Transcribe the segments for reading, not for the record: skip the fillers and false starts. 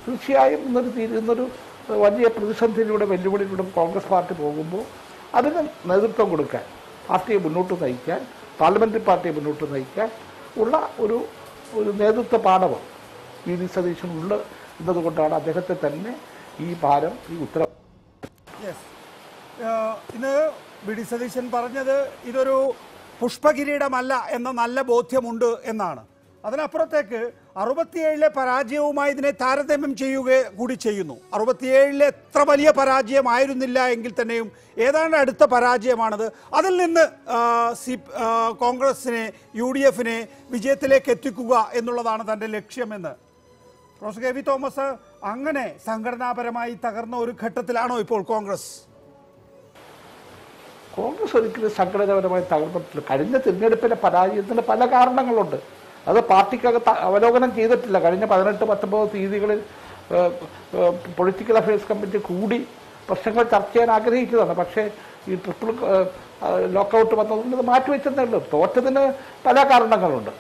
തീർച്ചയായും ഇന്നൊരു വലിയ പ്രതിസന്ധിയിലൂടെ വെല്ലുവിളിയിലൂടെ കോൺഗ്രസ് പാർട്ടി പോകുമ്പോൾ അതിന് നേതൃത്വം കൊടുക്കാൻ, പാർട്ടിയെ മുന്നോട്ട് നയിക്കാൻ, പാർലമെൻ്ററി പാർട്ടിയെ മുന്നോട്ട് നയിക്കാൻ ഉള്ള ഒരു നേതൃത്വ പാഠവും വി.ഡി. സതീശനുണ്ട് എന്നതുകൊണ്ടാണ് അദ്ദേഹത്തെ തന്നെ ഈ ഭാരം, ഈ ഉത്തരവ്. ഇന്ന് വി.ഡി. സതീശൻ പറഞ്ഞത് ഇതൊരു പുഷ്പകിരീടമല്ല എന്ന നല്ല ബോധ്യമുണ്ട് എന്നാണ്. അതിനപ്പുറത്തേക്ക് 67-ലെ പരാജയവുമായി ഇതിനെ താരതമ്യം ചെയ്യുക കൂടി ചെയ്യുന്നു. 67-ലെ എത്ര വലിയ പരാജയമായിരുന്നില്ല എങ്കിൽ തന്നെയും ഏതാണ്ട് അടുത്ത പരാജയമാണത്. അതിൽ നിന്ന് കോൺഗ്രസിനെ, UDF-നെ വിജയത്തിലേക്ക് എത്തിക്കുക എന്നുള്ളതാണ് തൻ്റെ ലക്ഷ്യമെന്ന് പ്രൊഫസർ കെ.വി. തോമസ്, അങ്ങനെ സംഘടനാപരമായി തകർന്ന ഒരു ഘട്ടത്തിലാണോ ഇപ്പോൾ കോൺഗ്രസ്? കോൺഗ്രസ് ഒരിക്കലും സംഘടനാപരമായി തകർന്നിട്ടില്ല. കഴിഞ്ഞ തിരഞ്ഞെടുപ്പിലെ പരാജയത്തിന് പല കാരണങ്ങളുണ്ട്. അത് പാർട്ടിക്കകത്ത് അവലോകനം ചെയ്തിട്ടില്ല. കഴിഞ്ഞ 18-19 തീയതികളിൽ പൊളിറ്റിക്കൽ അഫയേഴ്സ് കമ്മിറ്റി കൂടി പ്രശ്നങ്ങൾ ചർച്ച ചെയ്യാൻ ആഗ്രഹിച്ചതാണ്. പക്ഷേ ഈ ട്രിപ്പിൾ ലോക്കൗട്ട് വന്നതുകൊണ്ട് ഇത് മാറ്റിവെച്ചതേ ഉള്ളൂ. തോറ്റതിന് പല കാരണങ്ങളുണ്ട്.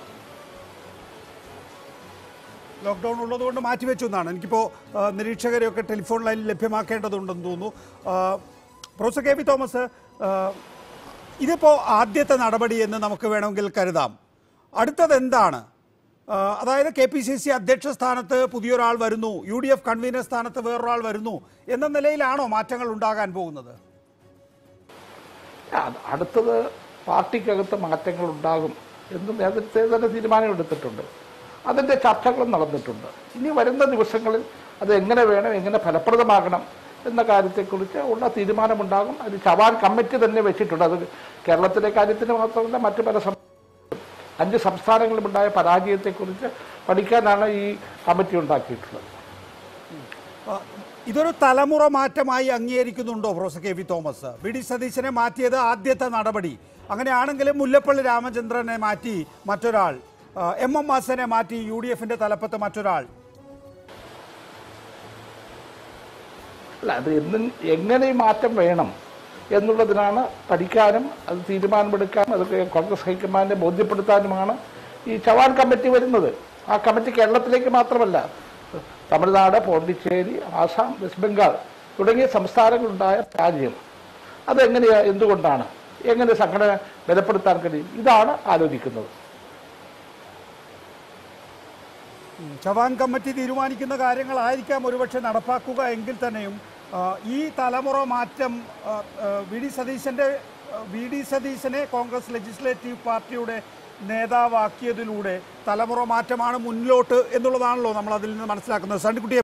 ലോക്ക്ഡൗൺ ഉള്ളതുകൊണ്ട് മാറ്റിവെച്ചു എന്നാണ്. എനിക്കിപ്പോൾ നിരീക്ഷകരെയൊക്കെ ടെലിഫോൺ ലൈനിൽ ലഭ്യമാക്കേണ്ടതുണ്ടെന്ന് തോന്നുന്നു. Professor K V. തോമസ്, ഇതിപ്പോൾ ആദ്യത്തെ നടപടി എന്ന് നമുക്ക് വേണമെങ്കിൽ കരുതാം. അടുത്തത് എന്താണ്? അതായത് KPCC അധ്യക്ഷ സ്ഥാനത്ത് പുതിയൊരാൾ വരുന്നു, UDF കൺവീനർ സ്ഥാനത്ത് വേറൊരാൾ വരുന്നു എന്ന നിലയിലാണോ മാറ്റങ്ങൾ ഉണ്ടാകാൻ പോകുന്നത്? അടുത്തത് പാർട്ടിക്കകത്ത് മാറ്റങ്ങൾ ഉണ്ടാകും എന്ന് നേരത്തെ തന്നെ തീരുമാനമെടുത്തിട്ടുണ്ട്. അതിൻ്റെ ചർച്ചകളും നടന്നിട്ടുണ്ട്. ഇനി വരുന്ന ദിവസങ്ങളിൽ അത് എങ്ങനെ വേണം, എങ്ങനെ ഫലപ്രദമാകണം എന്ന കാര്യത്തെക്കുറിച്ച് ഉള്ള തീരുമാനമുണ്ടാകും. അത് ചവാൻ കമ്മിറ്റി തന്നെ വെച്ചിട്ടുണ്ട്. അത് കേരളത്തിലെ കാര്യത്തിന് മാത്രമല്ല, മറ്റു പല 5 സംസ്ഥാനങ്ങളിലുണ്ടായ പരാജയത്തെക്കുറിച്ച് പഠിക്കാനാണ് ഈ കമ്മിറ്റി ഉണ്ടാക്കിയിട്ടുള്ളത്. ഇതൊരു തലമുറ മാറ്റമായി അംഗീകരിക്കുന്നുണ്ടോ പ്രൊഫസർ കെ.വി. തോമസ്? വി.ഡി. സതീശനെ മാറ്റിയത് ആദ്യത്തെ നടപടി. അങ്ങനെയാണെങ്കിലും മുല്ലപ്പള്ളി രാമചന്ദ്രനെ മാറ്റി മറ്റൊരാൾ, MM ഹസനെ മാറ്റി UDF-ന്റെ തലപ്പത്ത് മറ്റൊരാൾ. അല്ല, അത് എങ്ങനെ ഈ മാറ്റം വേണം എന്നുള്ളതിനാണ് പഠിക്കാനും അത് തീരുമാനമെടുക്കാനും അതൊക്കെ കോൺഗ്രസ് ഹൈക്കമാൻഡിനെ ബോധ്യപ്പെടുത്താനുമാണ് ഈ ചവാൻ കമ്മിറ്റി വരുന്നത്. ആ കമ്മിറ്റി കേരളത്തിലേക്ക് മാത്രമല്ല, തമിഴ്നാട്, പോണ്ടിച്ചേരി, ആസാം, വെസ്റ്റ് ബംഗാൾ തുടങ്ങിയ സംസ്ഥാനങ്ങളുണ്ടായ പരാജയം അതെങ്ങനെയാണ്, എന്തുകൊണ്ടാണ്, എങ്ങനെ സംഘടന ബലപ്പെടുത്താൻ കഴിയും, ഇതാണ് ആലോചിക്കുന്നത്. ചവാൻ കമ്മിറ്റി തീരുമാനിക്കുന്ന കാര്യങ്ങളായിരിക്കാം ഒരുപക്ഷെ നടപ്പാക്കുക എങ്കിൽ തന്നെയും ഈ തലമുറ മാറ്റം വി.ഡി. സതീശനെ കോൺഗ്രസ് ലെജിസ്ലേറ്റീവ് പാർട്ടിയുടെ നേതാവാക്കിയതിലൂടെ തലമുറ മാറ്റമാണ് മുന്നിലോട്ട് എന്നുള്ളതാണല്ലോ നമ്മൾ അതിൽ നിന്ന് മനസ്സിലാക്കുന്നത്. സണ്ണിക്കുട്ടി